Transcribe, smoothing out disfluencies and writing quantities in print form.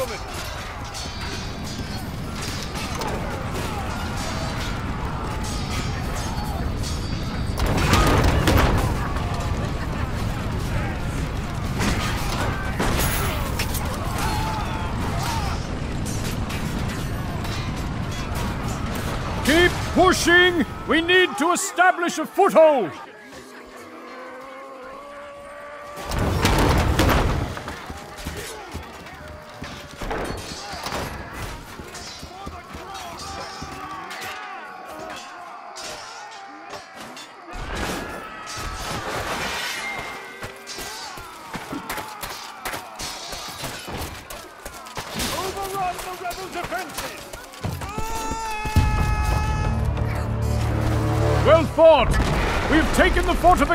coming! Keep pushing! We need to establish a foothold! Overrun the rebel defenses! Well fought! We have taken the fortification!